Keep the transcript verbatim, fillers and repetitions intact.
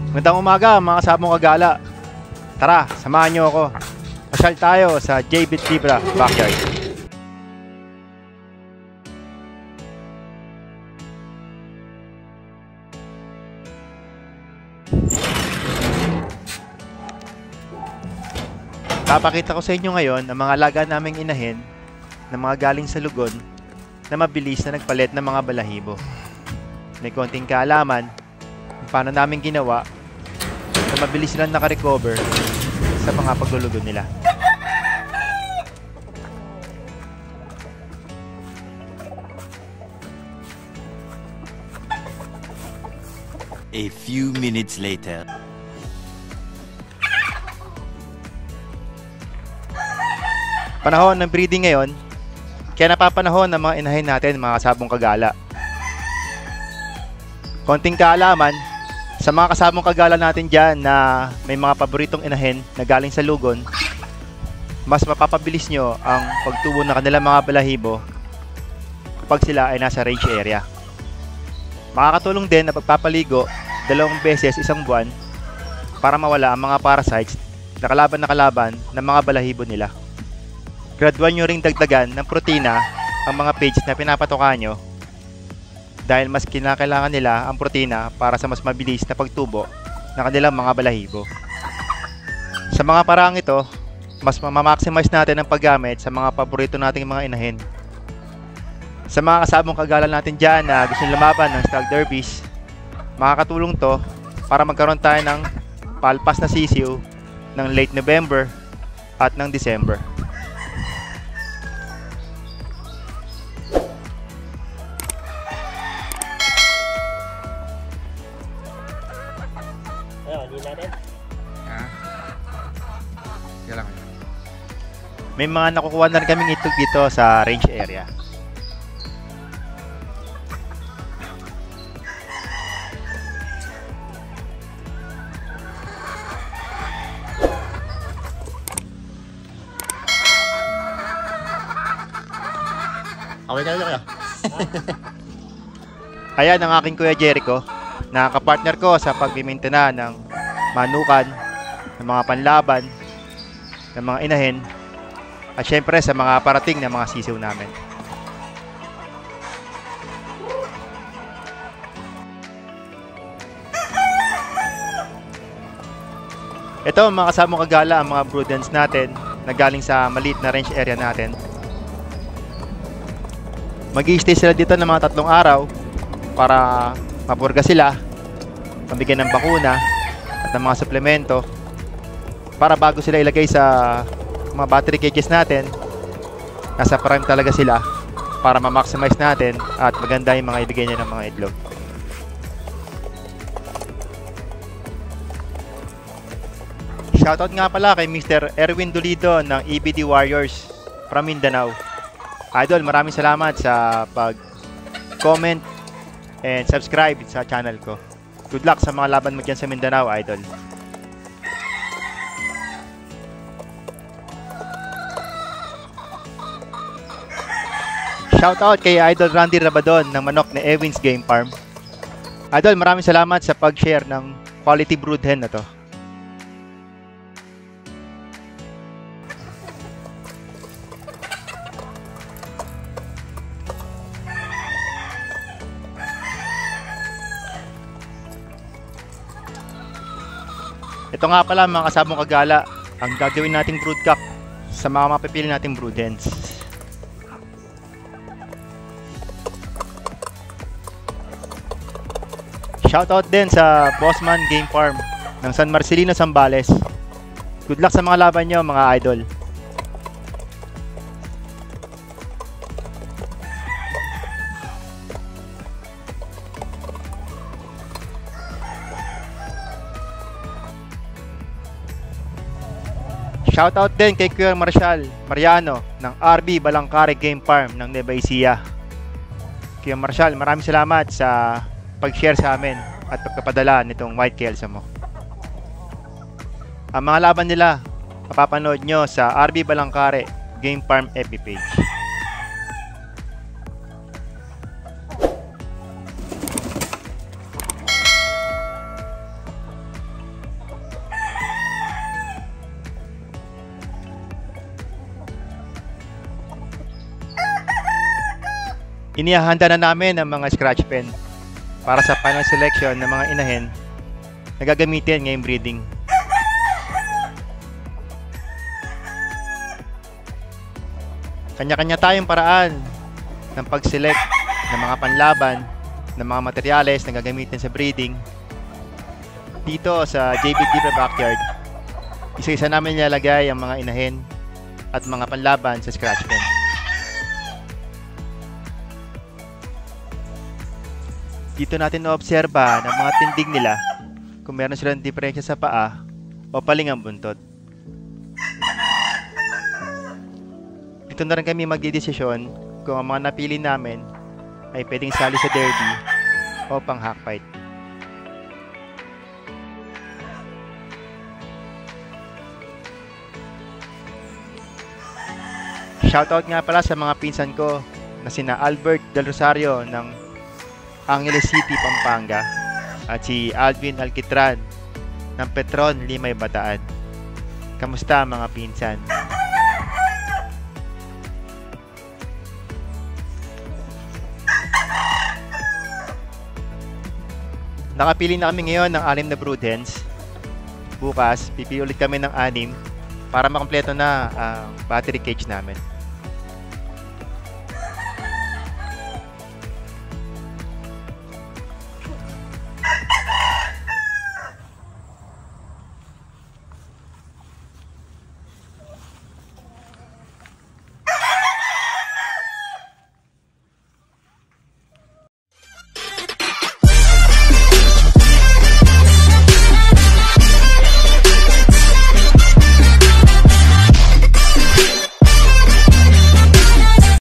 Magandang umaga mga kasabong kagala. Tara, samahan nyo ako. Pasyal tayo sa J V I T Libra Backyard. Papakita ko sa inyo ngayon ang mga alaga naming inahin na mga galing sa lugon na mabilis na nagpalit ng mga balahibo. May konting kaalaman kung paano namin ginawa na mabilis silang nakarecover sa mga paglulugon nila. A few minutes later. Panahon ng breeding ngayon, kaya napapanahon ng mga inahin natin mga kasabong kagala. Konting kaalaman sa mga kasabong kagala natin dyan na may mga paboritong inahin na galing sa lugon, mas mapapabilis nyo ang pagtubo ng kanilang mga balahibo kapag sila ay nasa range area. Makakatulong din na pagpapaligo dalawang beses isang buwan para mawala ang mga parasites na kalaban na kalaban ng mga balahibo nila. Gradual nyo ring dagdagan ng protina ang mga pigs na pinapatoka nyo dahil mas kinakailangan nila ang protina para sa mas mabilis na pagtubo ng kanilang mga balahibo. Sa mga paraang ito, mas mamamaximize natin ang paggamit sa mga paborito nating mga inahin. Sa mga kasabong kagala natin dyan na gusto lumaban ng stag derbies, makakatulong to para magkaroon tayo ng palpas na sisiw ng late November at ng December. May mga nakukuha na rin kaming itlog dito sa range area. Okay kayo kayo. Ayan ang aking Kuya Jericho, na kapartner ko sa pagmimintena ng manukan, ng mga panlaban, ng mga inahin, at syempre sa mga parating na mga sisiw namin. Ito mga kasabong kagala ang mga brood hens natin na galing sa maliit na range area natin. Mag-i-stay sila dito ng mga tatlong araw para mapurga sila, mabigyan ng bakuna at ng mga suplemento para bago sila ilagay sa mga battery cages natin, nasa prime talaga sila para ma-maximize natin at maganda yung mga ibigay niya ng mga itlog. Shoutout nga pala kay Mister Erwin Dolido ng E B D Warriors from Mindanao. Idol, maraming salamat sa pag-comment and subscribe sa channel ko. Good luck sa mga laban mo dyan sa Mindanao, Idol. Shoutout kay Idol Randy Rabadon ng manok na Evans Game Farm. Idol, maraming salamat sa pag-share ng quality brood hen na to. Ito nga pala mga kasabong kagala ang gagawin nating brood cock sa mga mapipili nating brood hens. Shoutout din sa Bossman Game Farm ng San Marcelino, Zambales. Good luck sa mga laban nyo mga idol. Shoutout din kay Kuya Marshall Mariano ng R B Balangkare Game Farm ng Nueva Ecija. Kuya Marshall, maraming salamat sa pag-share sa amin at pagpapadala nitong white kelsa mo. Ang mga laban nila mapapanood nyo sa R B Balangkare Game Farm F B page. Inihahanda na namin ang mga scratch pen para sa final selection ng mga inahin na gagamitin ngayong breeding. Kanya-kanya tayong paraan ng pag-select ng mga panlaban ng mga materyales na gagamitin sa breeding. Dito sa J V I T Backyard, isa-isa namin nilalagay ang mga inahin at mga panlaban sa scratch pen. Dito natin na-obserba ng mga tindig nila kung meron silang diferensya sa paa o palingang buntot. Dito na rin kami magdidesisyon kung ang mga napili namin ay pwedeng sali sa derby o pang hack fight. Shoutout nga pala sa mga pinsan ko na sina Albert Del Rosario ng Angeles City, Pampanga at si Alvin Alquitran ng Petron, Limay, Bataan. Kamusta mga pinsan? Nakapili na kami ngayon ng anim na brood hens. Bukas, pipili ulit kami ng anim para makompleto na ang battery cage namin.